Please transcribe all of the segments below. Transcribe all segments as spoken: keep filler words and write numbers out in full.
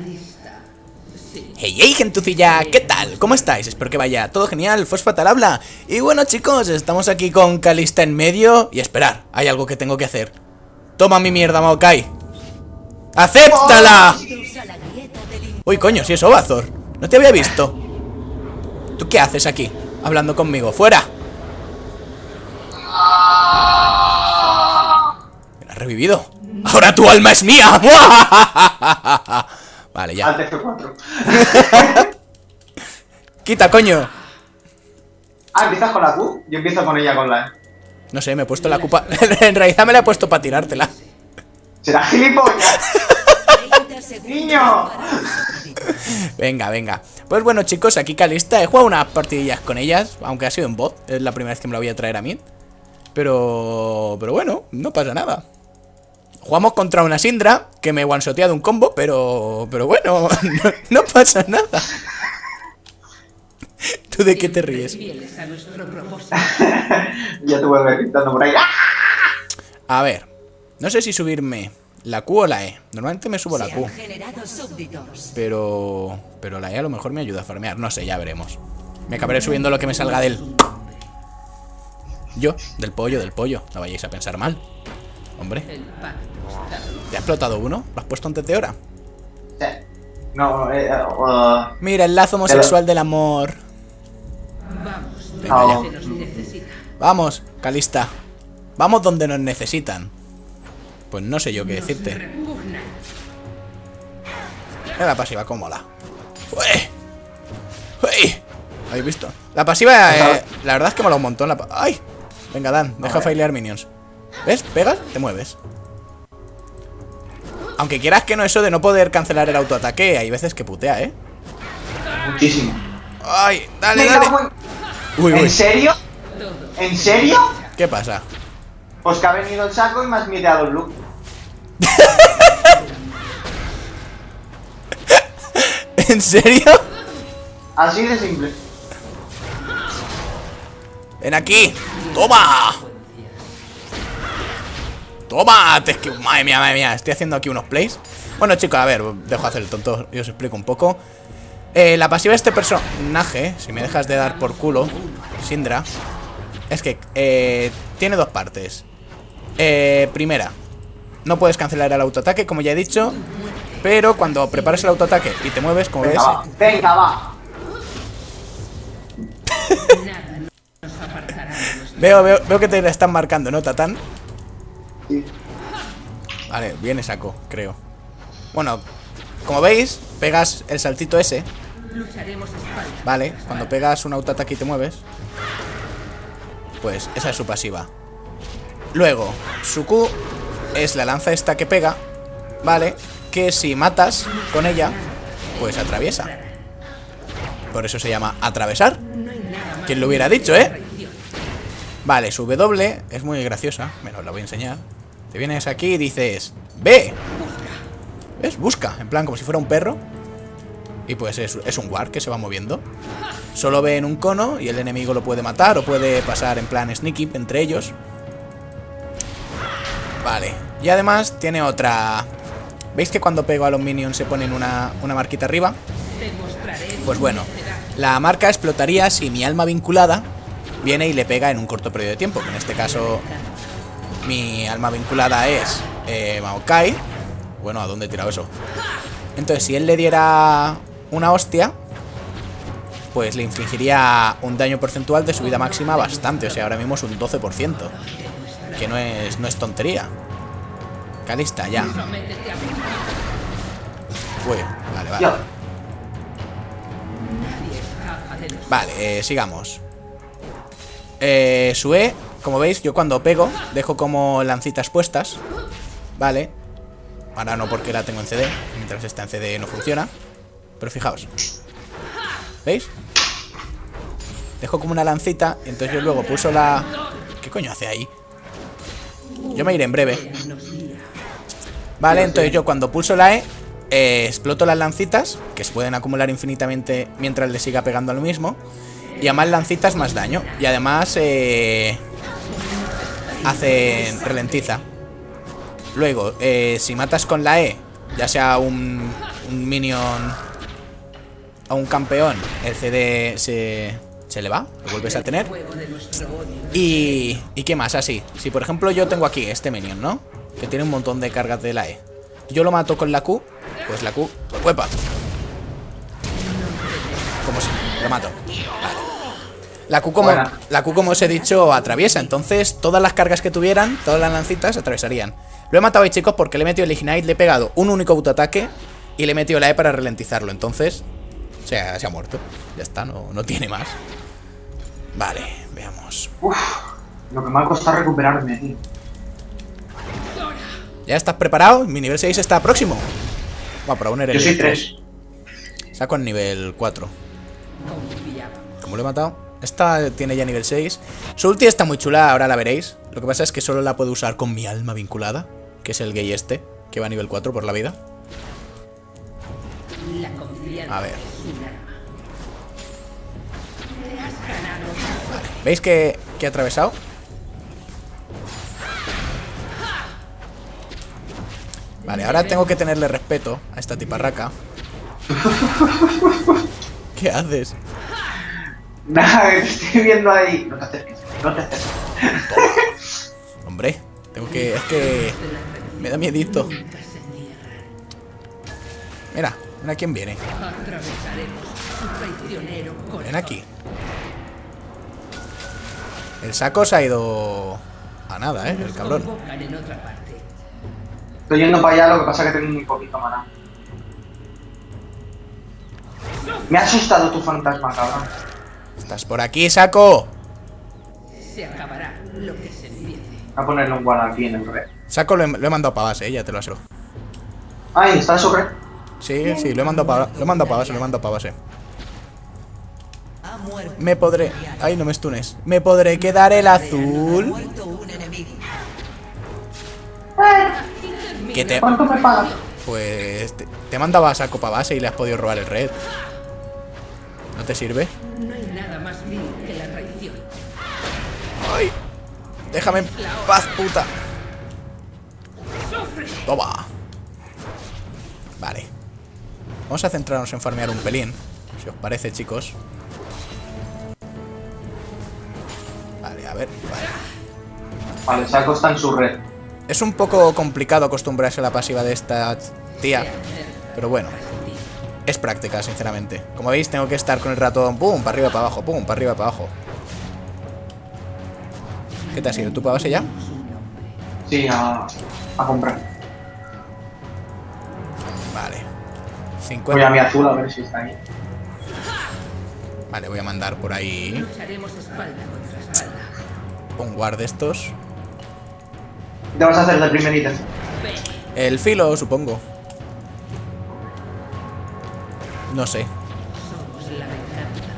Hey, hey, gentucilla, ¿qué tal? ¿Cómo estáis? Espero que vaya todo genial, Fosfatal habla. Y bueno, chicos, estamos aquí con Calista en medio. Y esperar, hay algo que tengo que hacer. Toma mi mierda, Maokai. ¡Acéptala! Uy, coño, si es Obazor. No te había visto. ¿Tú qué haces aquí? Hablando conmigo, ¡fuera! Me la has revivido. ¡Ahora tu alma es mía! Vale, ya. Al T F cuatro. Quita, coño. Ah, ¿empiezas con la Q? Yo empiezo con ella con la E. No sé, me he puesto la culpa. En realidad me la he puesto para tirártela. ¿Será gilipollas? ¡Niño! Venga, venga. Pues bueno, chicos, aquí Calista. He jugado unas partidillas con ellas, aunque ha sido en bot. Es la primera vez que me la voy a traer a mí. Pero... Pero bueno, no pasa nada. Jugamos contra una Syndra que me one-shotea de un combo, pero... Pero bueno, no, no pasa nada. ¿Tú de qué te ríes? Ya te voy a ver gritando por ahí. A ver, no sé si subirme la Q o la E. Normalmente me subo la Q. Pero... Pero la E a lo mejor me ayuda a farmear. No sé, ya veremos. Me acabaré subiendo lo que me salga del... Yo, del pollo, del pollo. No vayáis a pensar mal. Hombre. ¿Te ha explotado uno? ¿Lo has puesto antes de hora? Sí. No, eh... Uh, Mira, el lazo homosexual del amor. Venga, no. ya. Vamos, Calista. Vamos donde nos necesitan. Pues no sé yo qué decirte. Mira la pasiva, cómo mola. ¡Uy! ¡Uy! ¿Habéis visto? La pasiva, eh, la verdad es que mola un montón. La pa ¡Ay! Venga, Dan, deja failear minions. ¿Ves? Pegas, te mueves. Aunque quieras que no, eso de no poder cancelar el autoataque, hay veces que putea, ¿eh? Muchísimo. ¡Ay! ¡Dale, dale! Uy, uy. ¿En serio? ¿En serio? ¿Qué pasa? Pues que ha venido el saco y me has mireado el look. ¿En serio? Así de simple. ¡Ven aquí! ¡Toma! ¡Toma! Te esquivo. Madre mía, madre mía. Estoy haciendo aquí unos plays. Bueno, chicos, a ver, dejo hacer el tonto y os explico un poco. eh, La pasiva de este personaje, si me dejas de dar por culo, Syndra, es que eh, tiene dos partes. eh, Primera, no puedes cancelar el autoataque, como ya he dicho. Pero cuando preparas el autoataque y te mueves, como Venga, ves... va. Venga, va. Veo, veo, veo que te la están marcando, ¿no, Tatán? Sí. Vale, viene saco, creo. Bueno, como veis, pegas el saltito ese. Vale, cuando pegas un autoataque y te mueves, pues esa es su pasiva. Luego, su Q es la lanza esta que pega. Vale, que si matas con ella, pues atraviesa. Por eso se llama atravesar. ¿Quién lo hubiera dicho, eh? Vale, su W es muy graciosa. Me lo la voy a enseñar. Te vienes aquí y dices ¡ve! ¿Ves? Busca, en plan como si fuera un perro. Y pues es, es un ward que se va moviendo. Solo ve en un cono y el enemigo lo puede matar o puede pasar en plan sneaky entre ellos. Vale, y además tiene otra... ¿Veis que cuando pego a los minions se ponen una, una marquita arriba? Pues bueno, la marca explotaría si mi alma vinculada viene y le pega en un corto periodo de tiempo. Que en este caso mi alma vinculada es eh, Maokai. Bueno, ¿a dónde he tirado eso? Entonces si él le diera una hostia, pues le infligiría un daño porcentual de su vida máxima bastante. O sea, ahora mismo es un doce por ciento. Que no es, no es tontería. Calista, ya. Uy, vale, vale. Vale, eh, sigamos. Eh, su E, como veis, yo cuando pego dejo como lancitas puestas. Vale. Ahora no, porque la tengo en C D. Mientras está en C D no funciona. Pero fijaos, ¿veis? Dejo como una lancita. Y entonces yo luego pulso la... ¿Qué coño hace ahí? Yo me iré en breve. Vale, entonces yo cuando pulso la E eh, exploto las lancitas, que se pueden acumular infinitamente mientras le siga pegando a lo mismo. Y a más lancitas más daño. Y además eh, hace... ralentiza. Luego, eh, si matas con la E ya sea un, un minion o un campeón, el C D se, se le va, lo vuelves a tener. Y, ¿y qué más? Así, si por ejemplo yo tengo aquí este minion, ¿no? Que tiene un montón de cargas de la E. Yo lo mato con la Q, pues la Q, ¡huepa! Como si, lo mato. Vale. La Q, como, la Q, como os he dicho, atraviesa. Entonces, todas las cargas que tuvieran, todas las lancitas, atravesarían. Lo he matado ahí, chicos, porque le he metido el Ignite, le he pegado un único autoataque y le he metido la E para ralentizarlo. Entonces, o sea, se ha muerto. Ya está, no, no tiene más. Vale, veamos. Uf, lo que me ha costado recuperarme, tío. ¿Ya estás preparado? Mi nivel seis está próximo. Va, para un Yo soy tres. Saco en nivel cuatro. ¿Cómo lo he matado? Esta tiene ya nivel seis. Su ulti está muy chula, ahora la veréis. Lo que pasa es que solo la puedo usar con mi alma vinculada, que es el gay este, que va a nivel cuatro por la vida. A ver. Vale. ¿Veis que, que he atravesado? Vale, ahora tengo que tenerle respeto a esta tiparraca. ¿Qué haces? Nada, que te estoy viendo ahí. No te acerques, no te acerques. Hombre, tengo que... Es que... Me da miedito. Mira, mira quién viene. Ven aquí. El saco se ha ido... A nada, eh, el cabrón. Estoy yendo para allá, lo que pasa es que tengo muy poquito maná. Me ha asustado tu fantasma, cabrón. Estás por aquí, saco. Se acabará lo que se empiece. Voy a ponerle un guarda aquí en el red. Saco lo he, lo he mandado para base, eh, ya te lo aseguro. Ay, está eso red. Sí, sí, lo he mandado para lo he mandado para base, lo he mandado para base. Me podré... Ay, no me stunes. ¿Me podré quedar el azul? ¿Qué te... ¿Cuánto me pagas? Pues... Te, te mandaba a saco para base y le has podido robar el red. ¿No te sirve? No hay nada más vil que la traición. ¡Ay! Déjame en paz, puta. Toma. Vale. Vamos a centrarnos en farmear un pelín, si os parece, chicos. Vale, a ver, vale. Vale, Saco está en su red. Es un poco complicado acostumbrarse a la pasiva de esta tía, pero bueno, es práctica, sinceramente. Como veis, tengo que estar con el ratón, pum, para arriba, para abajo, pum, para arriba, para abajo. ¿Qué te has ido? ¿Tú para base ya? Sí, a, a comprar. Vale. Voy a cincuenta. mi azul a ver si está ahí. Vale, voy a mandar por ahí Lucharemos espalda contra espalda. un guard de estos. ¿Qué vas a hacer de primer ítem? El filo, supongo. No sé. Somos la venganza.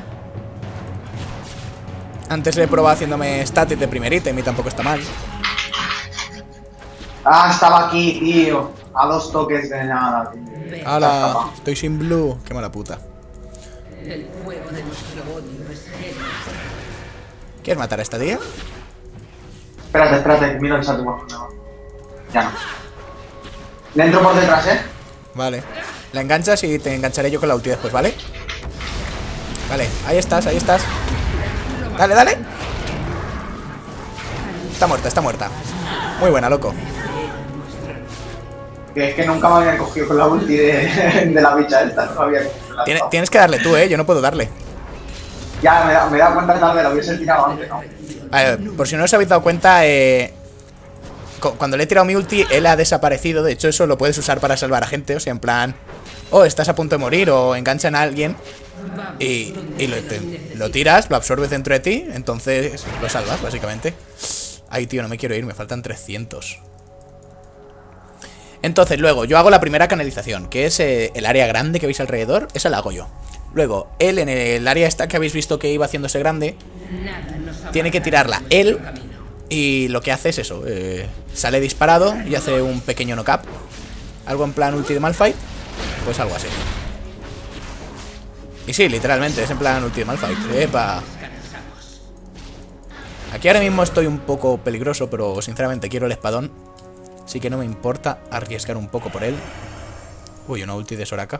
Antes le he probado haciéndome static de primer ítem y tampoco está mal. Ah, estaba aquí, tío. A dos toques de nada, tío. ¡Hala! Estoy sin blue. Qué mala puta. El fuego de nuestro odio es género. ¿Quieres matar a esta tía? Espérate, espérate, mira el salto. Ya no. Le entro por detrás, eh. Vale. La enganchas y te engancharé yo con la ulti después, ¿vale? Vale, ahí estás, ahí estás. Dale, dale. Está muerta, está muerta. Muy buena, loco. Que es que nunca me habían cogido con la ulti de, de la bicha esta. No me habían cogido. Tiene- tienes que darle tú, ¿eh? Yo no puedo darle. Ya, me da, me da cuenta tarde, lo hubiese tirado antes, ¿no? Vale, por si no os habéis dado cuenta, eh, cu- cuando le he tirado mi ulti, él ha desaparecido. De hecho, eso lo puedes usar para salvar a gente. O sea, en plan, oh, estás a punto de morir o enganchan a alguien y, y lo, te- lo tiras, lo absorbes dentro de ti, entonces lo salvas, básicamente. Ay, tío, no me quiero ir, me faltan trescientos. Entonces, luego, yo hago la primera canalización, que es eh, el área grande que veis alrededor. Esa la hago yo. Luego, él en el área esta que habéis visto que iba haciéndose grande, Nada nos tiene que tirarla él. Y lo que hace es eso, eh, sale disparado y hace un pequeño knock-up. Algo en plan ulti de Malphite. Pues algo así. Y sí, literalmente, es en plan ulti de Malphite. Epa. Aquí ahora mismo estoy un poco peligroso, pero sinceramente quiero el espadón. Así que no me importa arriesgar un poco por él. Uy, una ulti de Soraka.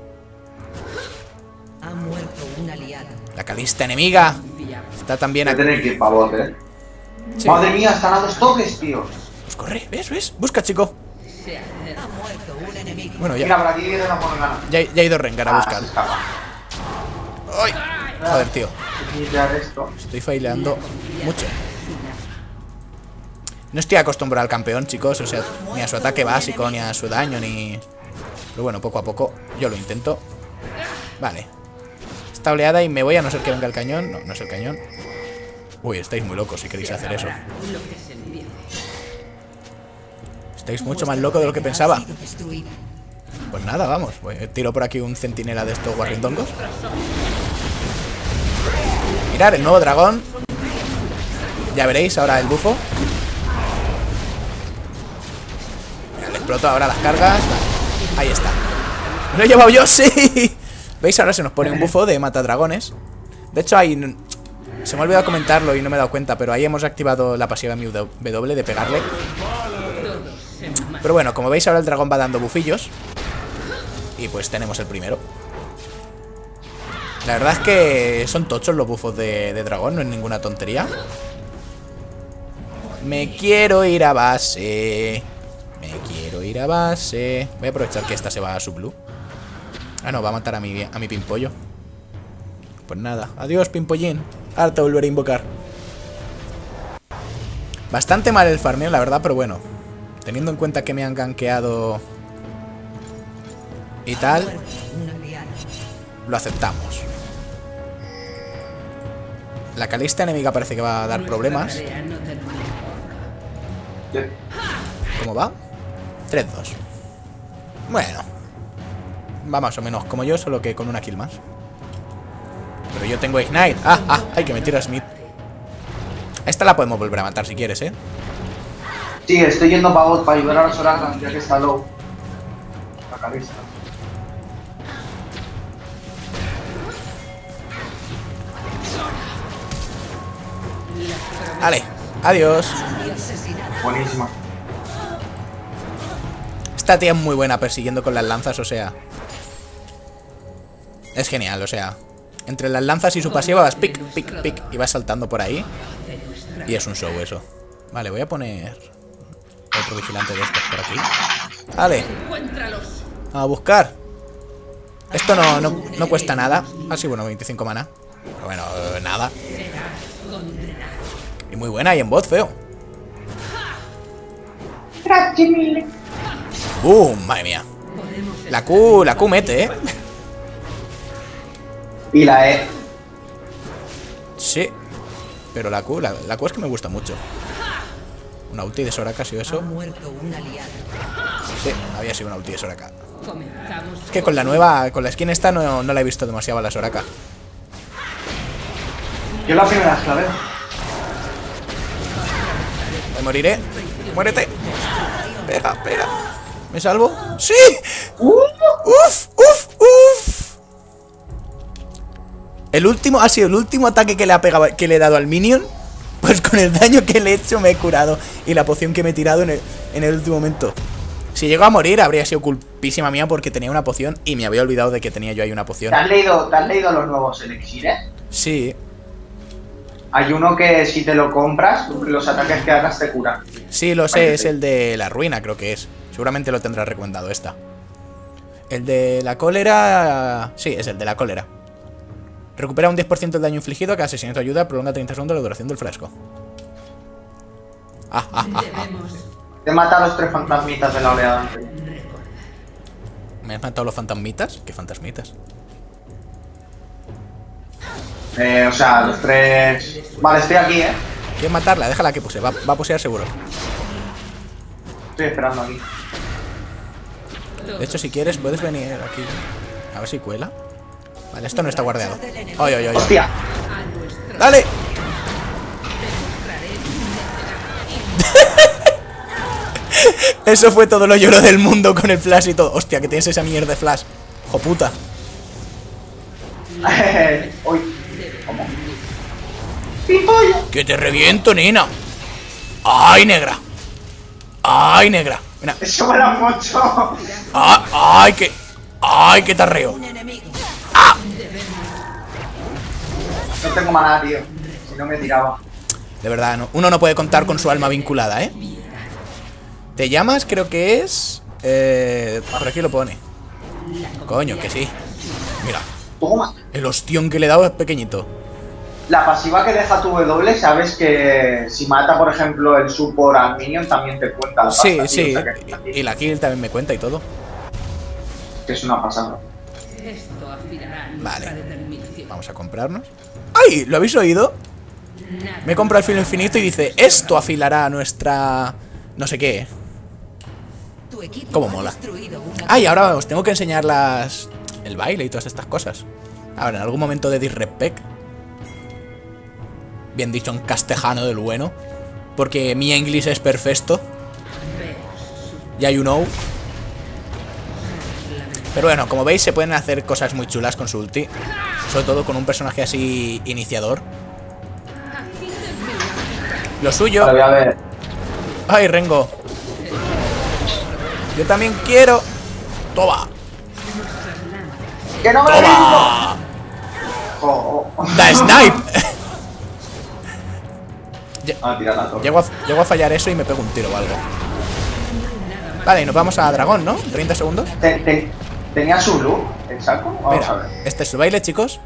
Ha muerto un aliado. La Calista enemiga. Está también Voy a aquí. tener que ir pa' bot, eh. Sí. Madre mía, están a dos toques, tío. Pues corre, ¿ves? ¿Ves? Busca, chico. Ha muerto un enemigo. Bueno, Mira, ya, por aquí viene la Morgana. ya, ya ha ido Rengar a Ah, buscar. se escapa. ¡Ay! Joder, tío. Voy a quitar esto. Estoy faileando mucho. No estoy acostumbrado al campeón, chicos. O sea, ni a su ataque básico, ni a su daño, ni... Pero bueno, poco a poco yo lo intento. Vale. Esta oleada y me voy a no ser que venga el cañón. No, no es el cañón. Uy, estáis muy locos si queréis hacer eso. Estáis mucho más locos de lo que pensaba. Pues nada, vamos. Voy- Tiro por aquí un centinela de estos guarrindongos. Mirad, el nuevo dragón. Ya veréis ahora el bufo. Mira, le exploto ahora las cargas. Ahí está. ¡Me lo he llevado yo, sí! ¿Veis? Ahora se nos pone un bufo de matadragones. De hecho, ahí... Se me ha olvidado comentarlo y no me he dado cuenta, pero ahí hemos activado la pasiva M W de pegarle. Pero bueno, como veis ahora el dragón va dando bufillos. Y pues tenemos el primero. La verdad es que son tochos los bufos de, de dragón, no es ninguna tontería. Me quiero ir a base. Me quiero ir a base. Voy a aprovechar que esta se va a su blue. Ah, no, va a matar a mi, a mi pimpollo. Pues nada, adiós pimpollín. Ahora te volveré a invocar. Bastante mal el farmeo, la verdad, pero bueno. Teniendo en cuenta que me han gankeado y tal, lo aceptamos. La Calista enemiga parece que va a dar problemas. ¿Cómo va? tres dos. Bueno, va más o menos como yo, solo que con una kill más. Pero yo tengo Ignite. Ah, ah, hay que meter a Smith. Esta la podemos volver a matar si quieres, ¿eh? Sí, estoy yendo pa' bot para ayudar a la Soraka, ya que está low. La cabeza. Vale, adiós. Buenísima. Esta tía es muy buena persiguiendo con las lanzas, o sea... Es genial, o sea... Entre las lanzas y su pasiva vas pic, pic, pic y vas saltando por ahí. Y es un show eso. Vale, voy a poner otro vigilante de estos por aquí. Vale. A buscar. Esto no, no, no cuesta nada. Ah, sí, bueno, veinticinco mana. Pero bueno, eh, nada. Y muy buena y en bot, feo. ¡Bum! Madre mía. La Q, la Q mete, ¿eh? Y la E. Sí. Pero la Q, la, la Q es que me gusta mucho. Una ulti de Soraka, ¿sí eso? Sí, había sido una ulti de Soraka. Es que con la nueva, con la skin esta no, no la he visto demasiado a la Soraka. Yo la primera vez que la veo. Me moriré. Muérete. Pega, pega. ¿Me salvo? ¡Sí! Uh. ¡Uf! ¡Uf! ¡Uf! El último, ha sido el último ataque que le ha pegado, que le he dado al minion. Pues con el daño que le he hecho me he curado. Y la poción que me he tirado en el, en el último momento. Si llego a morir habría sido culpísima mía porque tenía una poción y me había olvidado de que tenía yo ahí una poción. ¿Te has leído, ¿te has leído los nuevos elixires? Sí. Hay uno que si te lo compras, los ataques que hagas te curan. Sí, lo sé, es el de la ruina, creo que es. Seguramente lo tendrás recomendado esta. El de la cólera... Sí, es el de la cólera. Recupera un diez por ciento del daño infligido, cada asesinato ayuda, prolonga treinta segundos la duración del frasco. Ah, ah, ah, ah. Te mata a los tres fantasmitas de la oleada anterior. ¿Me has matado los fantasmitas? ¿Qué fantasmitas? Eh, o sea, los tres... Vale, estoy aquí, eh. ¿Quieres matarla? Déjala que puse, va, va a posear seguro. Estoy esperando aquí. De hecho, si quieres, puedes venir aquí. A ver si cuela. Vale, esto no está guardeado. ¡Ay, ay, ay! ¡Hostia! ¡Dale! Eso fue todo lo lloro del mundo con el flash y todo. Hostia, que tienes esa mierda de flash. ¡Jo puta! Uy. ¿Cómo? ¡Pimpollo! ¡Que te reviento, nena! ¡Ay, negra! ¡Ay, negra! Mira. Eso mola mucho. ¡Ah! ¡Ay, qué! ¡Ay, qué tarreo! ¡Ah! No tengo maná, tío. Si no me tiraba. De verdad, no, uno no puede contar con su alma vinculada, ¿eh? Te llamas, creo que es... Eh, por aquí lo pone. Coño, que sí. Mira, Toma. el ostión que le he dado es pequeñito. La pasiva que deja tu W, sabes que si mata, por ejemplo, el support al minion, también te cuenta la Sí, pasta, sí. tío, o sea que, Y, y la kill también me cuenta y todo. que es una pasada. Esto afilará Vale. nuestra determinación. Vamos a comprarnos. ¡Ay! ¿Lo habéis oído? Nada. Me he comprado el filo infinito y dice: esto afilará nuestra... no sé qué. Tu equipo ¿Cómo ha mola? destruido una Ay, ahora os tengo que enseñar las... el baile y todas estas cosas. Ahora, en algún momento de disrespect. Bien dicho en castellano del bueno. Porque mi inglés es perfecto. Ya you know. Pero bueno, como veis se pueden hacer cosas muy chulas con su ulti. Sobre todo con un personaje así iniciador. Lo suyo... Vale, voy a ver. ¡Ay, Rengo! Yo también quiero... ¡Toma! ¡Que no me ¡Toma! Oh, oh. ¡Da snipe! Ah, tira la torre. Llego a, llego a fallar eso y me pego un tiro o algo. Vale, y nos vamos a dragón, ¿no? treinta segundos. Te- te- ¿Tenía su blue? ¿El saco? Vamos a Mira, ver. este es su baile, chicos.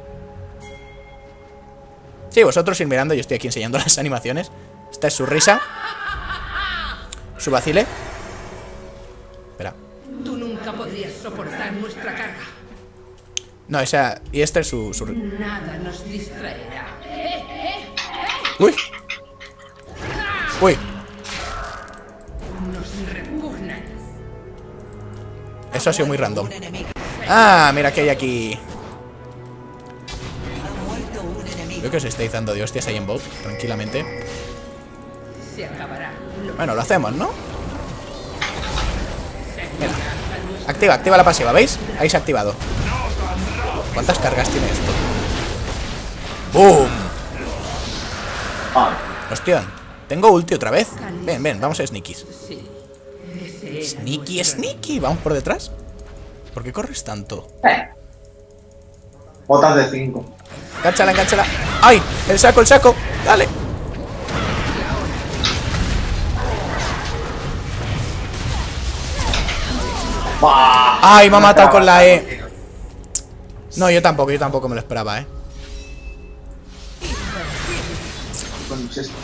Sí, vosotros ir mirando, yo estoy aquí enseñando las animaciones. Esta es su risa. Su vacile. Espera. Tú nunca podrías soportar nuestra carga. No, esa... Y este es su... su... Nada nos distraerá. ¡Uy! ¡Uy! Nos repugnan. Eso ha sido muy random. Ah, mira que hay aquí. ha muerto un enemigo. Veo que os estáis dando de hostias ahí en bot, tranquilamente. Se acabará. Lo Bueno, lo hacemos, ¿no? Mira. Activa, activa la pasiva, ¿veis? Ahí se ha activado. ¿Cuántas cargas tiene esto? ¡Boom! Ah, Hostia, tengo ulti otra vez. Ven, ven, vamos a sneakies. Sí. Ese era Sneaky, nuestro sneaky. Vamos por detrás. ¿Por qué corres tanto? eh. Botas de cinco. Encánchala, encánchala. ¡Ay! El saco, el saco. Dale. ¡Bah! ¡Ay! Me ha matado con la E. No, yo tampoco, yo tampoco me lo esperaba, ¿eh? Coño, es esto.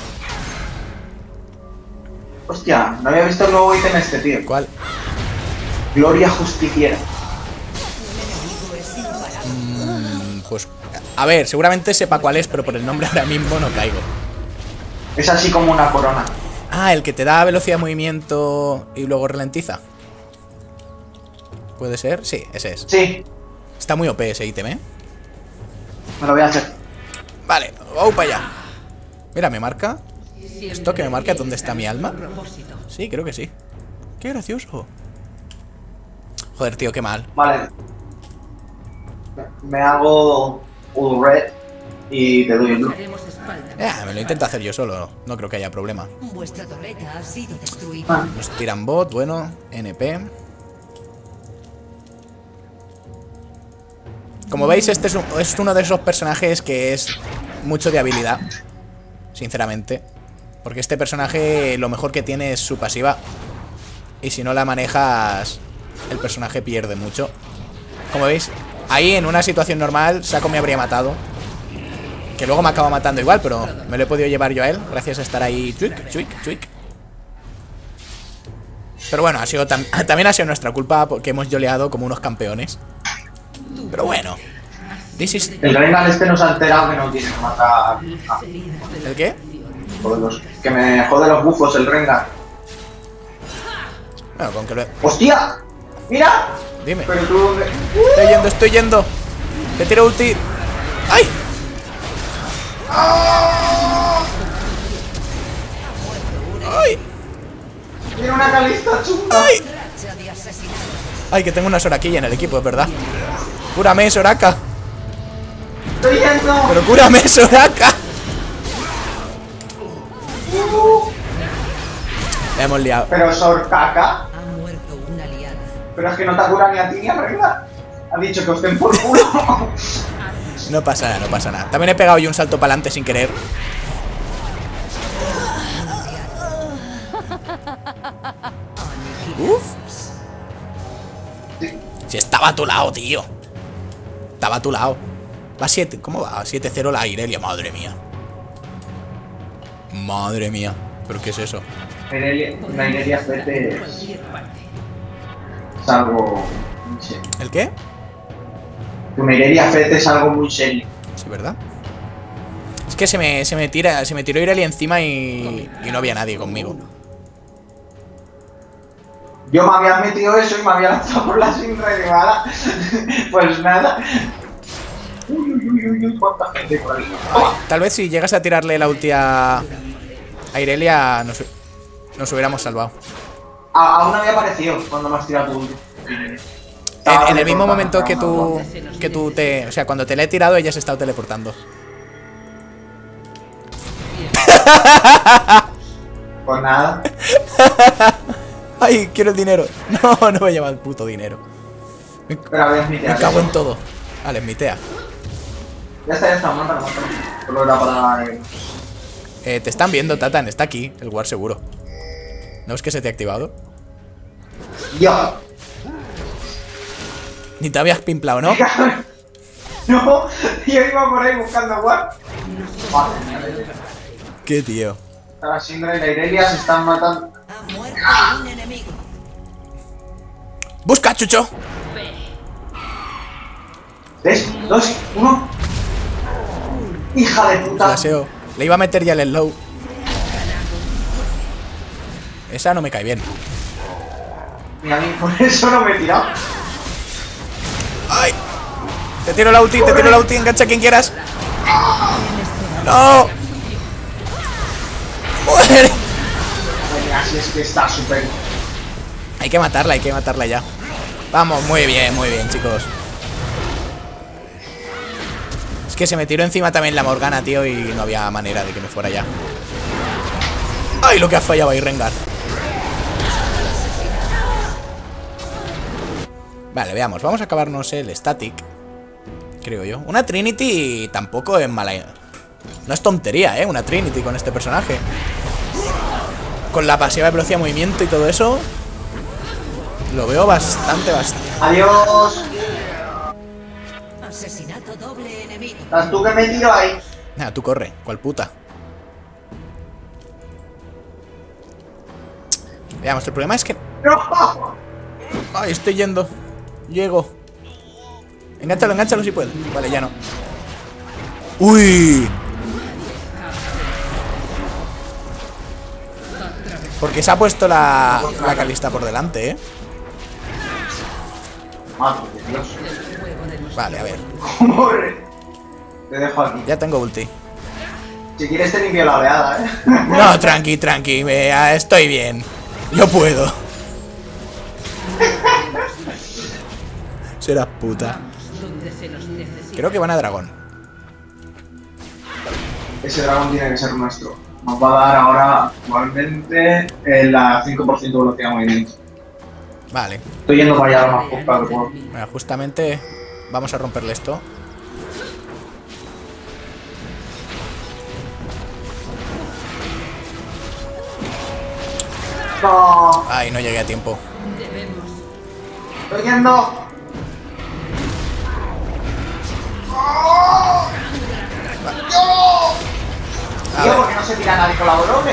Hostia, no había visto el nuevo ítem este, tío. ¿Cuál? Gloria Justiciera. Mm, pues... A ver, seguramente sepa cuál es, pero por el nombre ahora mismo no caigo. Es así como una corona. Ah, el que te da velocidad de movimiento y luego ralentiza. ¿Puede ser? Sí, ese es. Sí, Está muy O P ese ítem, ¿eh? me lo voy a hacer. Vale, vamos para allá. Mira, me marca. Siempre ¿Esto que me marca fiel dónde está a mi nuestro alma? propósito. Sí, creo que sí. Qué gracioso. Joder, tío, qué mal. Vale. Me hago un red y te doy el blue. Haremos espalda. Eh, me lo intento hacer yo solo. No creo que haya problema. Vuestra torreta ha sido destruida. Ah, Nos tiran bot, bueno, N P. Como veis, este es, un- es uno de esos personajes que es mucho de habilidad. Sinceramente. Porque este personaje lo mejor que tiene es su pasiva. Y si no la manejas, el personaje pierde mucho. Como veis, ahí en una situación normal, Saco me habría matado. Que luego me acaba matando igual, pero me lo he podido llevar yo a él. Gracias a estar ahí. Chuic, chuic, chuic. Pero bueno, ha sido tam- también ha sido nuestra culpa porque hemos yoleado como unos campeones. Pero bueno. This is... el Rengar este no se ha enterado que no tiene que matar. Ah, Las heridas de la ¿El qué? joder, los- que me jode los bufos el Rengar. Bueno, con que lo... ¡Hostia! ¡Mira! Dime. Pero tú... Estoy yendo, estoy yendo. Te tiro ulti. ¡Ay! ¡Ay! Tiene una calista chunga. ¡Ay! Racha de asesinato. ¡Ay, que tengo una Soraquilla en el equipo, es verdad! ¡Cúrame, Soraka! Estoy yendo. ¡Pero cúrame, Soraka! Le hemos liado. Pero Sorkaka. Ha muerto una aliada. Pero es que no te cura ni a ti ni a Regla. Ha dicho que os den por culo. No pasa nada, no pasa nada. También he pegado yo un salto para adelante sin querer. Uf. Sí. Si estaba a tu lado, tío. Estaba a tu lado. Va siete. ¿Cómo va? siete cero la Irelia. Madre mía. Madre mía. ¿Pero qué es eso? Irelia- La Irelia Fete es, Cualquier parte. es algo muy serio. ¿El qué? Una Irelia Fete es algo muy serio. Sí, ¿verdad? Es que se me, se me tira, se me tiró Irelia encima y, y no había nadie conmigo. Yo me había metido eso y me había lanzado por la Sinra y nada. Pues nada. Uy, uy, uy, uy, uy, cuánta gente por ahí. ¡Oh! Tal vez si llegas a tirarle la ulti a, a Irelia nos, nos hubiéramos salvado. A- Aún no había aparecido cuando me has tirado tu ulti. En, en el mismo momento que tú, que tú te... O sea, cuando te la he tirado ella se ha estado teleportando. Pues nada. Ay, quiero el dinero. No, no me lleva el puto dinero. Me, Pero a ver, mi me cago en todo. Vale, mitea. Ya está, ya está, mátalo, mátalo. Solo era para... eh, Eh, te están viendo, Tatan. Está aquí, el War seguro. ¿No es que se te ha activado? ¡Yo! Ni te habías pimplado, ¿no? No, yo iba por ahí buscando War. Madre mía, Qué tío. la Sindra y la Irelia se están matando. Ha muerto un enemigo. ¡Busca, Chucho! ¿Tres? ¿Dos? ¿Uno? ¡Hija de puta! Flaseo. Le iba a meter ya el slow. Esa no me cae bien. Mira, a mí por eso no me he tirado. ¡Ay! Te tiro la ulti, te tiro la ulti, engancha a quien quieras. ¡No! ¡Muere! Mira, si es que está súper... Hay que matarla, hay que matarla ya. Vamos, muy bien, muy bien, chicos. Es que se me tiró encima también la Morgana, tío, y no había manera de que me fuera ya. ¡Ay, lo que ha fallado ahí, Rengar! Vale, veamos, vamos a acabarnos el static. Creo yo. Una Trinity tampoco es mala. No es tontería, ¿eh? Una Trinity con este personaje. Con la pasiva de velocidad de movimiento y todo eso. Lo veo bastante, bastante. ¡Adiós! Asesinato doble enemigo. ¿Estás tú que me tiro ahí? Nada, tú corre, cual puta. Veamos, el problema es que... ¡No! Ay, estoy yendo. Llego. Engánchalo, engánchalo si puedo. Vale, ya no. ¡Uy! Porque se ha puesto la, la Kalista por delante, ¿eh? Madre de Dios. Vale, a ver. Corre. Te dejo aquí. Ya tengo ulti. Si quieres te limpio la oleada, ¿eh? No, tranqui, tranqui. Me, ah, estoy bien. Yo puedo. Serás puta. Donde se nos necesita. Creo que van a dragón. Ese dragón tiene que ser nuestro. Nos va a dar ahora actualmente el cinco por ciento de velocidad de movimiento. Vale. Estoy yendo para allá lo más poco que puedo. Bueno, justamente vamos a romperle esto. No, Ay, no llegué a tiempo. estoy yendo. A Tío, ver. ¿por qué no se tira nadie con la doble?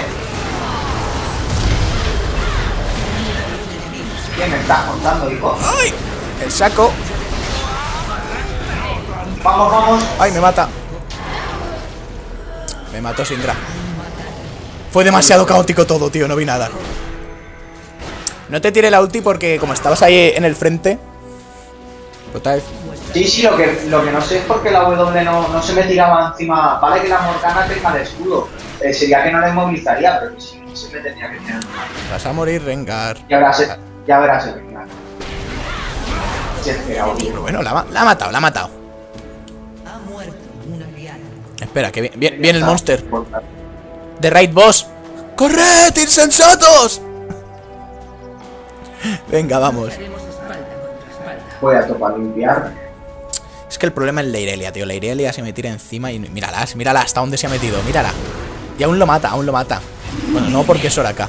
¿Qué me estás contando, hijo? ¡Ay! El saco. Vamos, vamos. ¡Ay, me mata! Me mató Syndra. Fue demasiado caótico todo, tío. No vi nada. No te tiré la ulti porque como estabas ahí en el frente... Total. Sí, sí, lo que, lo que no sé es por qué la W no, no se me tiraba encima. Vale que la Morgana tenga el escudo. Eh, sería que no la inmovilizaría, pero que sí, se me tenía que tirar. Vas a morir, Rengar. Ya verás, eh, ya verás el final. Si es que era obvio. Pero bueno, la, ha- la ha matado, la ha matado. Ha muerto una aliada. Espera, que vi- vi- viene el monster. The Raid Boss. ¡Corred, insensatos! Venga, vamos. Haremos espalda contra espalda. Voy a topar limpiar. Es que el problema es la Irelia, tío. La Irelia se me tira encima y... Mírala, mírala hasta dónde se ha metido. Mírala. Y aún lo mata, aún lo mata. Bueno, no porque es Soraka.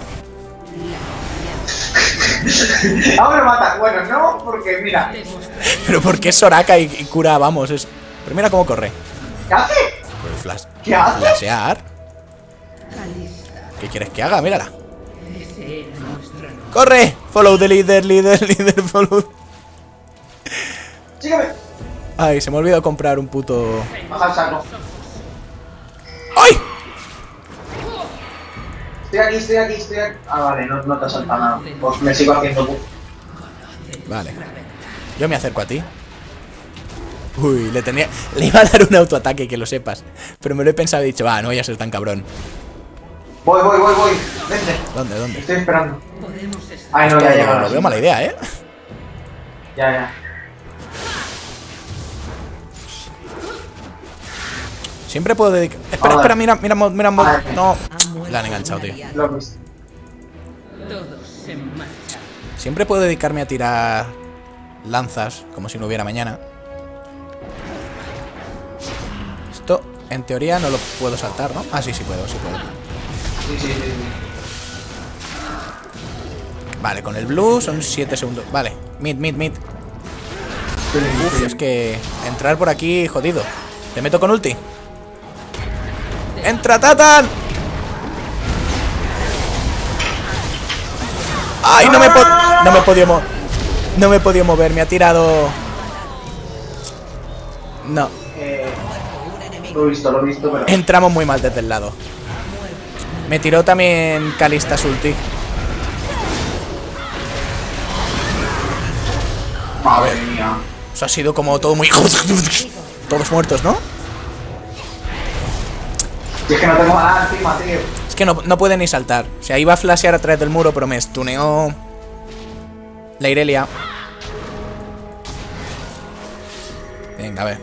Ahora lo mata. Bueno, no, porque mira. Pero porque es Soraka y, y cura, vamos. Es... Pero mira cómo corre. ¿Qué hace? Pues flash. ¿Qué hace? Flashear. Calista, ¿Qué quieres que haga? Mírala. ese era nuestro nombre. ¡Corre! Follow the leader, leader, leader, follow. Sígueme. Ay, se me ha olvidado comprar un puto... Baja el saco. ¡Ay! Estoy aquí, estoy aquí, estoy aquí. Ah, vale, no, no te ha saltado nada. Pues me sigo haciendo bu- Vale. Yo me acerco a ti. Uy, le tenía... Le iba a dar un autoataque, que lo sepas. Pero me lo he pensado y he dicho, ah, no voy a ser tan cabrón. Voy, voy, voy, voy. Vente. ¿Dónde, dónde? Estoy esperando. Podemos estar. Ay, no, Esto ya lo- llega. lo veo mala idea, ¿eh? Ya, ya. Siempre puedo dedicar... Espera, Joder. espera, mira, mira, mo- mira, mo- Vale. no. Ha muerto La han enganchado, un tío. aliado. Lo he visto. Todos en marcha. Siempre puedo dedicarme a tirar lanzas, como si no hubiera mañana. Esto, en teoría, no lo puedo saltar, ¿no? Ah, sí, sí puedo, sí puedo. Sí, sí, sí, sí. Vale, con el blue son siete segundos. Vale, mid, mid, mid. Uf, es que entrar por aquí, jodido. ¿Te meto con ulti? ¡Entra, Tatan! ¡Ay, no me, po no me he podido mo No me he podido mover, me ha tirado... No, Eh, lo he visto, lo he visto, pero... entramos muy mal desde el lado. Me tiró también Kalistas ulti. Madre mía. Eso ha sido como todo muy... Todos muertos, ¿no? Si es que no tengo nada encima, tío. Es que no, no puede ni saltar. O sea, iba a flashear a través del muro, pero me stuneó la Irelia. Venga, a ver.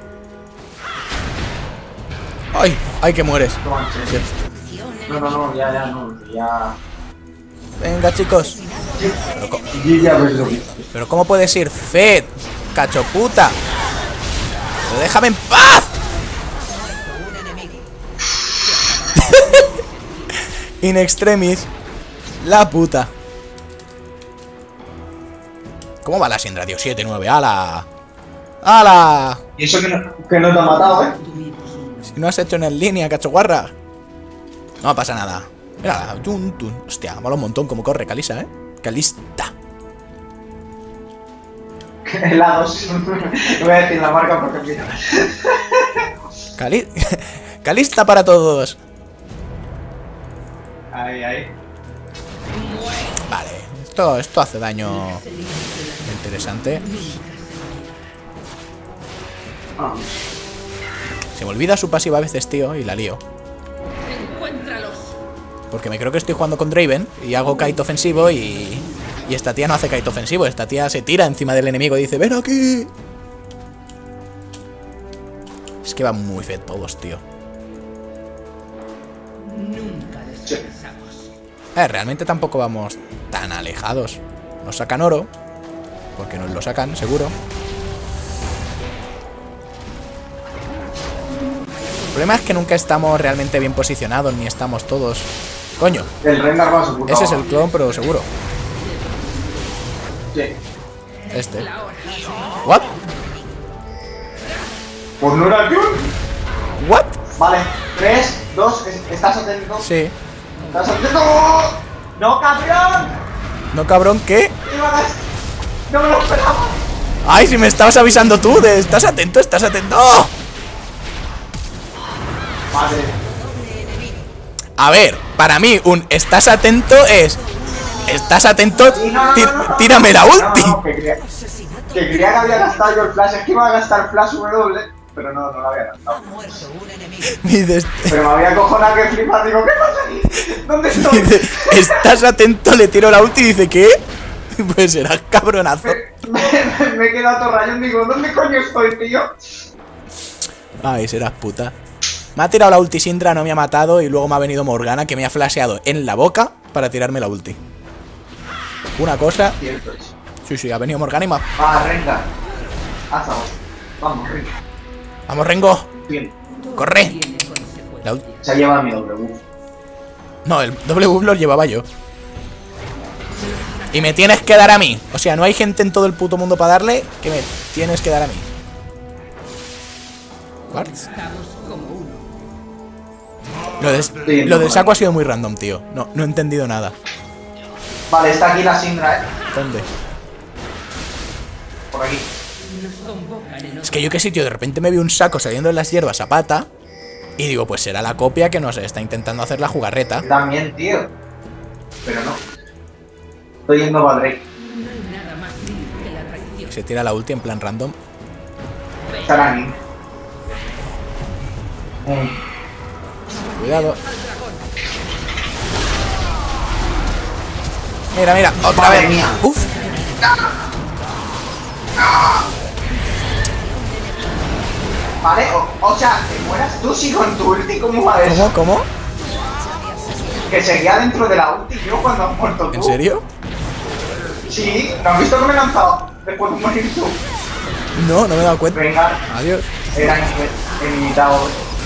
¡Ay! ¡Ay, que mueres! Toma, sí. Sí. No, no, no, ya, ya, no, ya... Venga, chicos. Y ya ves lo que... ¿Pero cómo puedes ir? ¡Fed! ¡Cacho puta! ¡Pero déjame en paz! In extremis. La puta. ¿Cómo va la Syndra, tío? siete nueve. ¡Hala! ¡Hala! Y eso que no, que no te ha matado, ¿eh? Si no has hecho en línea, cacho guarra. No pasa nada. Mira, tun, tun. Hostia, mola un montón como corre Kalista, ¿eh? Kalista. Helados. No voy a decir la marca porque mira. Cali Kalista para todos. Ahí, ahí. Vale, esto, esto hace daño interesante. Ah. Se me olvida su pasiva a veces, tío, y la lío. Encuéntralos. Porque me creo que estoy jugando con Draven y hago kite ofensivo y... Y esta tía no hace kite ofensivo, esta tía se tira encima del enemigo y dice, ¡ven aquí! Es que van muy fed todos, tío. Nunca descansamos. Eh, realmente tampoco vamos tan alejados. Nos sacan oro, porque nos lo sacan, seguro. El problema es que nunca estamos realmente bien posicionados, ni estamos todos. Coño, El Rengar va a su puta ese es el madre. clon, pero seguro. Sí. Este. ¿What? Pues no era el Jun. ¿What? Vale, tres, dos, ¿estás atento? Sí. ¿Estás atento? ¡No, campeón! No, cabrón, ¿qué? Iba a... No me lo esperaba. ¡Ay, si me estabas avisando tú! De, ¿estás atento? ¿Estás atento? ¡Oh! Madre. A ver, para mí un estás atento es... ¿Estás atento? Sí, no, no, Tí- no, no, no. tírame la ulti. No, no, que creía, que creía que había gastado yo el flash. Es que iba a gastar flash W, pero no, no lo había Ha gastado. muerto un enemigo. Dices, Pero me había cojonado que flipar. Digo, ¿qué pasa aquí? ¿Dónde estoy? dice, ¿estás atento? Le tiro la ulti y dice, ¿qué? Pues serás cabronazo. me, me, me he quedado todo rayón. Digo, ¿dónde coño estoy, tío? Ay, serás puta. Me ha tirado la ulti Syndra, no me ha matado y luego me ha venido Morgana que me ha flasheado en la boca para tirarme la ulti. una cosa. Cierto es. Sí, sí, ha venido Morgana y más. Va, Rengar. Haz algo. Vamos, Rengar. Vamos, Rengo. Bien. Corre. La ul- Se ha llevado mi doble buff. No, el doble buff lo llevaba yo. Y me tienes que dar a mí. O sea, no hay gente en todo el puto mundo para darle, que me tienes que dar a mí. Quartz. Lo, de, lo del saco ha sido muy random, tío. No, no he entendido nada. Vale, está aquí la Syndra, eh. ¿Dónde? Por aquí. Es que yo qué sé, tío, de repente me vi un saco saliendo de las hierbas a pata. Y digo, pues será la copia que no sé, está intentando hacer la jugarreta. Yo también, tío. Pero no. Estoy yendo para Drake. Y se tira la ulti en plan random. Estará aquí. Mm. Cuidado. Mira, mira, otra Madre vez. mía. Uf. Vale, o, o sea, te mueras tú sí con tu ulti, ¿cómo va eso? ¿Cómo? ¿Cómo? Que seguía dentro de la ulti yo cuando has muerto tú. ¿En serio? Sí, ¿no has visto que me he lanzado después de morir tú? No, no me he dado cuenta. Venga, Adiós. era ilimitado.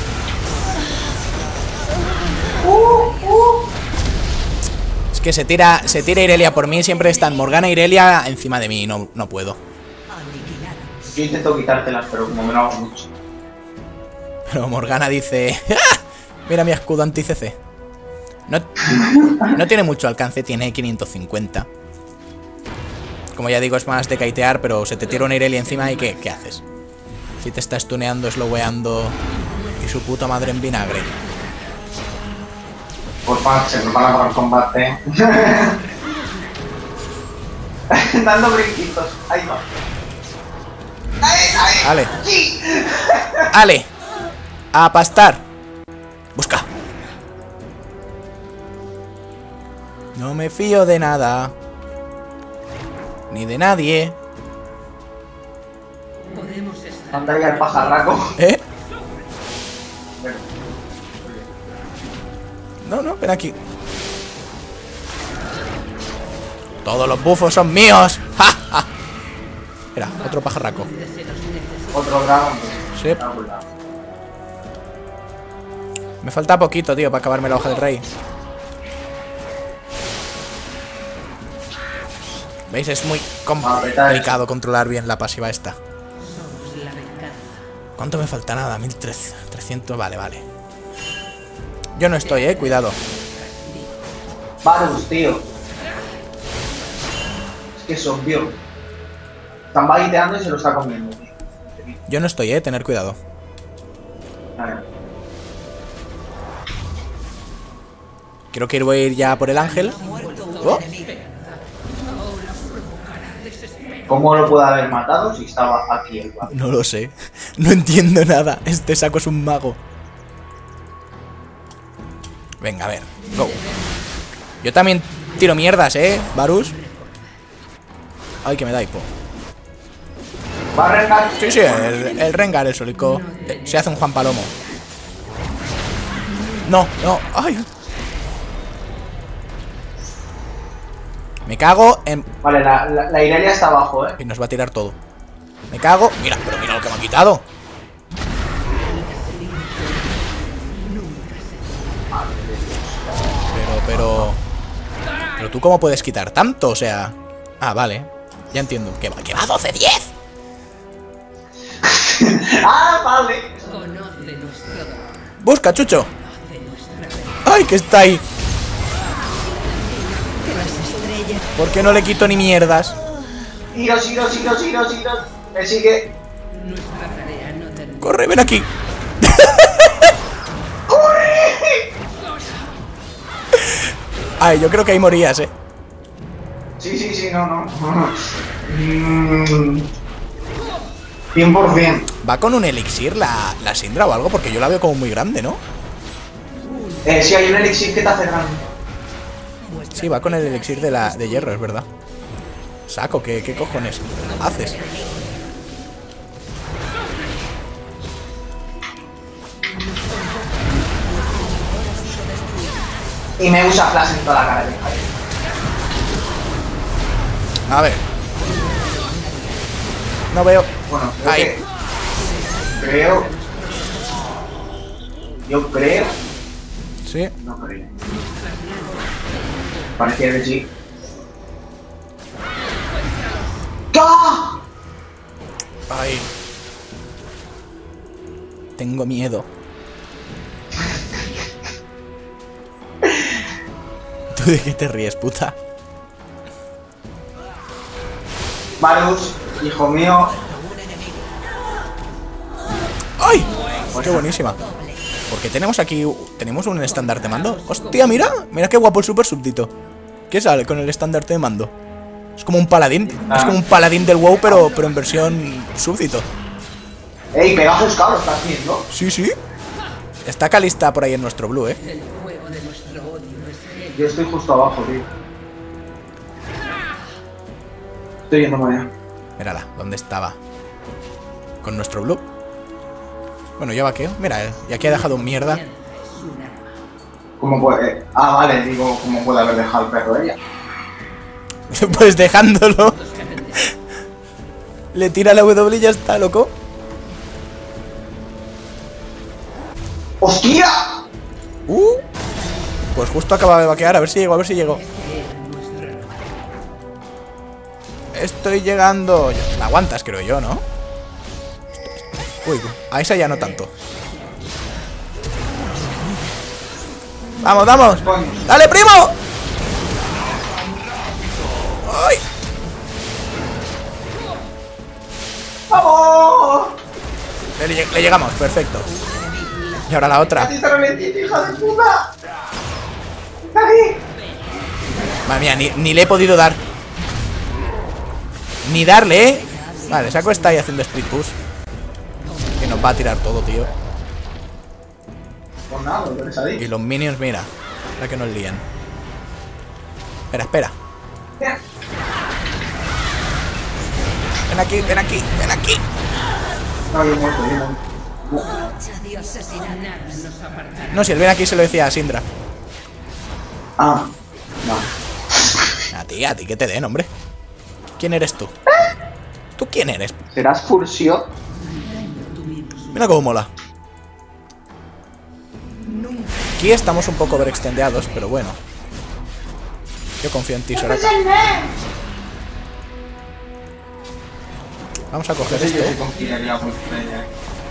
Uh, uh. Es que se tira, se tira Irelia por mí, siempre están Morgana y Irelia encima de mí, no, no puedo. Aniquilado. Yo intento quitártelas, pero como me lo hago mucho. Pero Morgana dice, ¡ah! Mira mi escudo anti-C C. No, no tiene mucho alcance, tiene quinientos cincuenta. Como ya digo, es más de kitear, pero se te tira una Irelia encima y ¿qué, qué haces? Si te estás tuneando, slowweando y su puta madre en vinagre. Por favor, se nos van a poner combate. Dando brinquitos. Ahí va. ¡Ahí, ahí! Ale. ¡Sí! ¡Ale! ¡A pastar! Busca. No me fío de nada. Ni de nadie. Anda ya el pajarraco. ¿Eh? No, no, ven aquí. Todos los bufos son míos. ¡Ja, ja! Mira, otro pajarraco. Otro dragón. Sí. Me falta poquito, tío, para acabarme la hoja del rey. ¿Veis? Es muy complicado controlar bien la pasiva esta. ¿Cuánto me falta? Nada, mil trescientos. Vale, vale. Yo no estoy, eh, cuidado. Varus, tío. Es que es obvio. Están baiteando y se lo está comiendo, tío. Yo no estoy, eh, tener cuidado. A ver. Creo que voy a ir ya por el ángel. Oh, ¿Cómo lo puede haber matado si estaba aquí el Varus? no lo sé. No entiendo nada. Este saco es un mago. Venga, a ver. Go. Yo también tiro mierdas, eh, Varus. Ay, que me da hipo. ¿Va a Rengar? Sí, sí, el, el Rengar, el solico. eh, Se hace un Juan Palomo. No, no. Ay. Me cago en... Vale, la, la, la Irelia está abajo, eh. Y nos va a tirar todo. Me cago... Mira, pero mira lo que me ha quitado. Pero, pero... Pero tú cómo puedes quitar tanto, o sea... Ah, vale. Ya entiendo. ¿Qué va? ¿Qué va? ¿doce diez? ¡Ah, vale! Busca, Chucho. ¡Ay, que está ahí! ¿Por qué no le quito ni mierdas? Iros, iros, iros, iros, iros. Me sigue. Corre, ven aquí. ¡Corre! Ay, yo creo que ahí morías, eh. Sí, sí, sí, no, no. Mm, cien por cien. ¿Va con un elixir la, la Syndra o algo? Porque yo la veo como muy grande, ¿no? Eh, sí, hay un elixir que te hace grande. Sí, va con el elixir de, la, de hierro, es verdad. Saco, ¿qué, qué cojones haces? Y me usa flash en toda la cara. A ver. No veo. Bueno, creo Ahí. que- Creo... Yo creo... Sí. No creo. Parecía que sí. ¡Ah! Ay. Tengo miedo. ¿Tú de qué te ríes, puta? Varus, hijo mío. ¡Ay! ¡Qué buenísima! Porque tenemos aquí... ¿Tenemos un estandarte de mando? ¡Hostia, mira! Mira qué guapo el super súbdito. ¿Qué sale con el estandarte de mando? Es como un paladín. Es como un paladín del WoW, pero, pero en versión súbdito. Ey, Pegasus, ¿lo estás viendo? Sí, sí. Está Calista por ahí en nuestro blue, ¿eh? El fuego de nuestro odio es él. Yo estoy justo abajo, tío. Estoy yendo para allá. Mírala, ¿dónde estaba? Con nuestro blue. Bueno, ya vaqueo. Mira, eh, y aquí ha dejado un mierda. Es un arma. ¿Cómo puede...? Ah, vale, digo, ¿cómo puede haber dejado el perro ella? Pues dejándolo. Le tira la W y ya está, loco. ¡Hostia! Uh. Pues justo acaba de vaquear, a ver si llego, a ver si llego. Estoy llegando. La aguantas, creo yo, ¿no? Uy, a esa ya no tanto. ¡Vamos, vamos! ¡Dale, primo! ¡Ay! ¡Vamos! Le, le llegamos, perfecto. Y ahora la otra. ¡Aquí está ralentito, hija de puta! ¡Aquí! Madre mía, ni, ni le he podido dar. Ni darle, ¿eh? Vale, Saco está ahí haciendo split push. Que nos va a tirar todo, tío. Pues nada, lo que Y los minions, mira. Para que nos lían. Espera, espera. Ven aquí, ven aquí, ven aquí. No, yo he muerto, yo he muerto. Nada nos apartará. No, si el ven aquí se lo decía a Syndra. Ah, no. A ti, a ti, que te den, hombre. ¿Quién eres tú? ¿Tú quién eres? ¿Serás Furcio? Mira cómo mola. Aquí estamos un poco overextendeados, pero bueno. Yo confío en ti, Soraka. Vamos a coger Sí, yo sí esto. confiaría mucho en ella.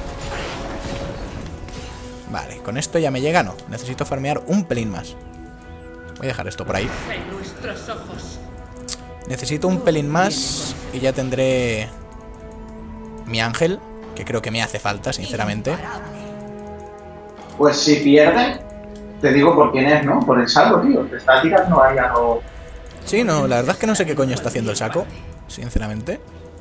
Vale, con esto ya me llega, no. Necesito farmear un pelín más. Voy a dejar esto por ahí. En nuestros ojos. Necesito un pelín más y ya tendré mi ángel, que creo que me hace falta, sinceramente. Pues si pierden, te digo por quién es, ¿no? Por el salvo, tío. Te está tirando ahí a lo... Sí, no, la verdad es que no sé qué coño está haciendo el Saco, sinceramente.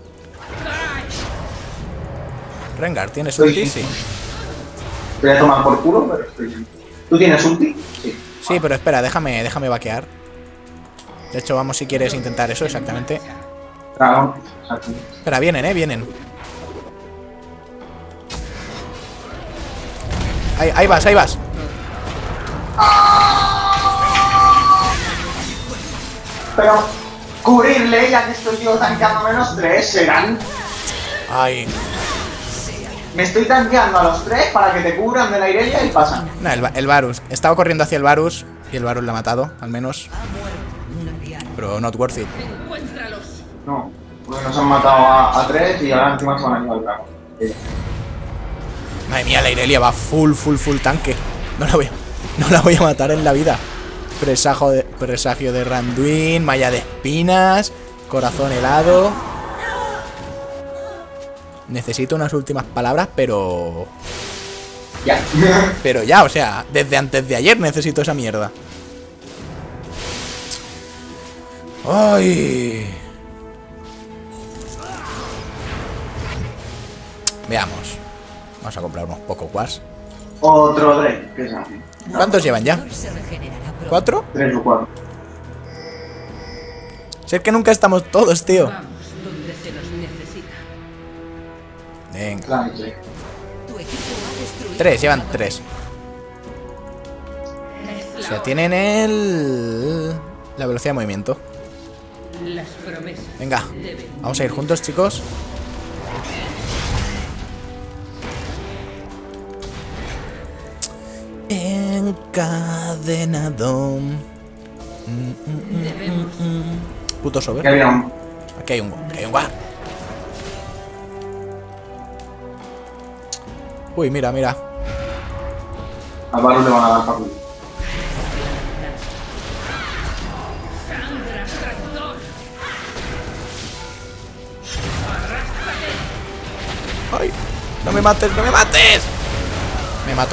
Rengar, ¿tienes ulti? Sí. Voy a tomar por culo, pero estoy bien. ¿Tú tienes ulti? Sí. Sí, pero espera, déjame, déjame vaquear. De hecho, vamos si quieres intentar eso, exactamente. Dragón. Exacto. Espera, vienen, eh, vienen. Ahí, ahí vas, ahí vas. Pero cubrirle, ya que estoy yo tanqueando menos tres, serán... Ay. Me estoy tanqueando a los tres para que te cubran de la Irelia y pasan. No, el, el Varus. Estaba corriendo hacia el Varus y el Varus la ha matado, al menos. Pero not worth it. Encuéntralos. No, porque nos han matado a, a tres y ahora encima se van a llevar el dragón. Sí. Madre mía, la Irelia va full, full, full tanque. No la voy a, no la voy a matar en la vida. Presagio de, presagio de Randuin, malla de espinas, corazón helado. Necesito unas últimas palabras, pero... Ya. Pero ya, o sea, desde antes de ayer necesito esa mierda. ¡Ay! Veamos. Vamos a comprar unos pocos guas. Otro Drake, que es así. ¿Cuántos llevan ya? ¿Cuatro? Tres o cuatro. Si es que nunca estamos todos, tío. Vamos donde se nos necesita. Venga. Claro, sí. Tres, llevan tres. Es O la sea, tienen el... La velocidad de movimiento. Las promesas Venga, deben vamos a ir juntos, chicos. Encadenado. Mm, mm, mm, Debemos. mm, mm. Puto sober. Que había un... Aquí hay un aquí hay un guard. Uy, mira, mira. Al Varus le van a dar para culo. Sangra tractor. ¡Ay! ¡No me mates! ¡No me mates! Me mato.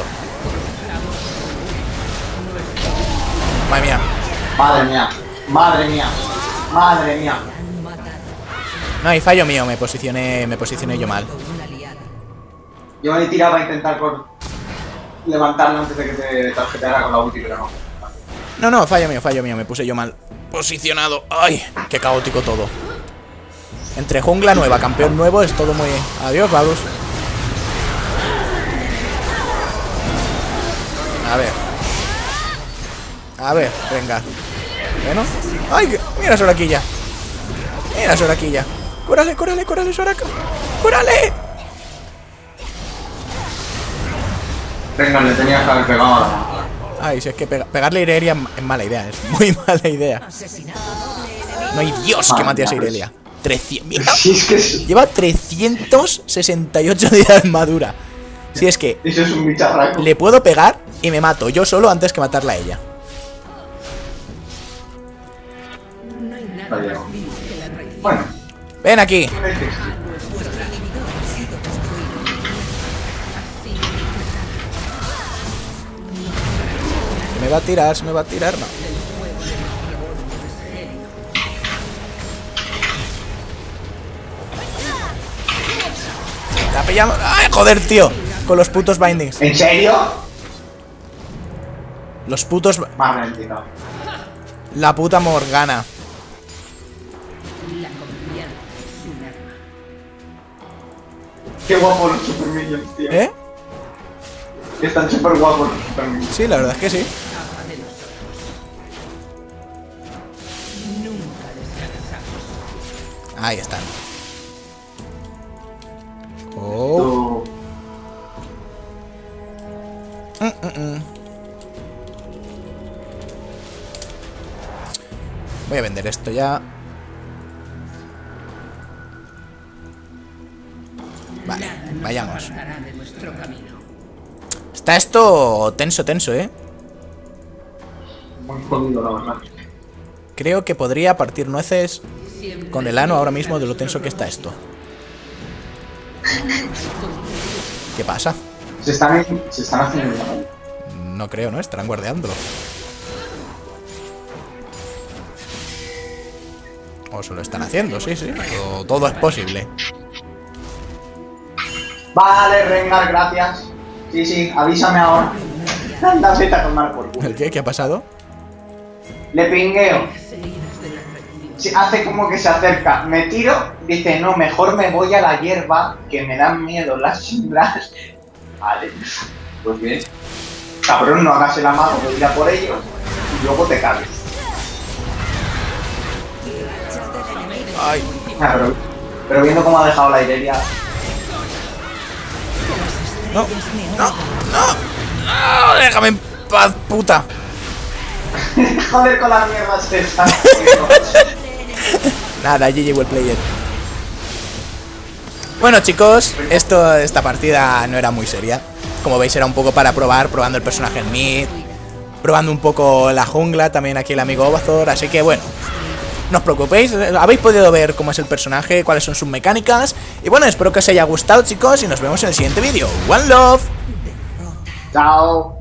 Madre mía. Madre mía. Madre mía. Madre mía. Han matado. No, hay fallo mío. Me posicioné, me posicioné yo mal. Una aliada. Yo me tiraba a intentar por levantarlo antes de que te tarjeteara con la ulti, pero no. No, no, fallo mío, fallo mío. Me puse yo mal posicionado. ¡Ay! ¡Qué caótico todo! Entre jungla nueva, campeón nuevo, es todo muy... Adiós, Varus. A ver. A ver, venga. Bueno. ¡Ay! que- Mira Soraquilla. Mira Soraquilla. ¡Cúrale, cúrale, cúrale, Soraka! ¡Cúrale! Venga, le tenías que haber pegado a la mano. Ay, si es que pega- pegarle a Irelia es mala idea. Es muy mala idea. Asesinado doble enemigo. No hay Dios que mate a esa Irelia. trescientos... Mira. Si es que es- Lleva trescientos sesenta y ocho de armadura. Si es que eso es un bicharraco. le puedo pegar y me mato yo solo antes que matarla a ella. No hay nada Vaya. más vil que la traición. Bueno, Ven aquí. Vuestro inhibidor ha sido destruido. Así Se me va a tirar, se me va a tirar, no. el fuego de nuestro odio es gélido. La pillamos. ¡Ay, joder, tío! Con los putos bindings. ¿en serio? Los putos... Madre mía. La puta Morgana. La confianza es un arma. Qué guapos los Super Minions, tío. ¿Eh? Están súper guapos los Super Minions. Sí, la verdad es que sí. Ama de nosotros. Nunca descansamos. Ahí están. Oh. Tú- Mm, mm, mm. Voy a vender esto ya. Vale, Nada nos vayamos. apartará de nuestro camino. Está esto tenso, tenso, ¿eh? Muy jodido, la verdad. Creo que podría partir nueces Siempre con el ano ahora mismo de lo tenso que está esto. ¿Qué pasa? Se están, se están haciendo mal. No creo, ¿no? Estarán guardeándolo. O se lo están haciendo, sí, sí. O todo es posible. Vale, Rengar, gracias. Sí, sí, avísame ahora. Anda, vete a tomar por culo. ¿El qué? ¿Qué ha pasado? Le pingueo. las heridas de la traición. Sí, hace como que se acerca. Me tiro, dice, no, mejor me voy a la hierba, que me dan miedo las sombras. Vale, pues bien. Cabrón, no hagas el amago, voy a ir a por ellos y luego te cagues. Ay, Ah, pero, pero viendo cómo ha dejado la Irelia. no, no, no, no, déjame en paz, puta. Joder con las mierdas estas. Nada, G G well player. Bueno, chicos, esto, esta partida no era muy seria. Como veis, era un poco para probar, probando el personaje en mid, probando un poco la jungla, también aquí el amigo Obazor. Así que bueno, no os preocupéis, habéis podido ver cómo es el personaje, cuáles son sus mecánicas. Y bueno, espero que os haya gustado, chicos, y nos vemos en el siguiente vídeo. One love. Chao.